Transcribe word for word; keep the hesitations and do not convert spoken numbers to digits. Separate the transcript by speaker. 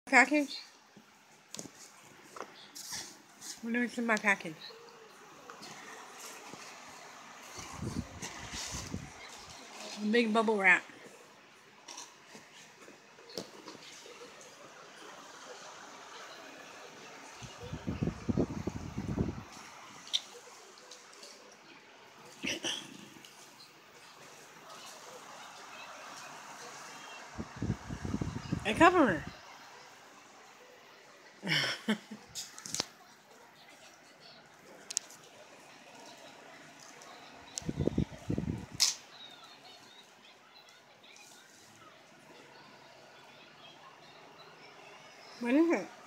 Speaker 1: Package? What is in my package? A big bubble wrap. A cover. What is it?